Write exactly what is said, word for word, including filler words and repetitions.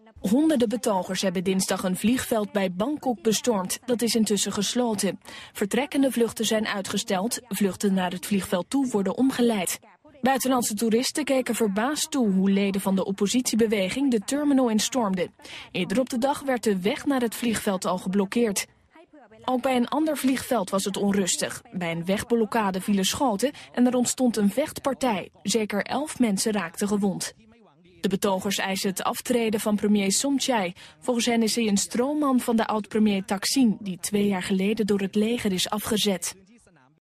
Honderden betogers hebben dinsdag een vliegveld bij Bangkok bestormd. Dat is intussen gesloten. Vertrekkende vluchten zijn uitgesteld. Vluchten naar het vliegveld toe worden omgeleid. Buitenlandse toeristen keken verbaasd toe hoe leden van de oppositiebeweging de terminal instormden. Eerder op de dag werd de weg naar het vliegveld al geblokkeerd. Ook bij een ander vliegveld was het onrustig. Bij een wegblokkade vielen schoten en er ontstond een vechtpartij. Zeker elf mensen raakten gewond. De betogers eisen het aftreden van premier Somchai. Volgens hen is hij een stroomman van de oud-premier Thaksin, die twee jaar geleden door het leger is afgezet.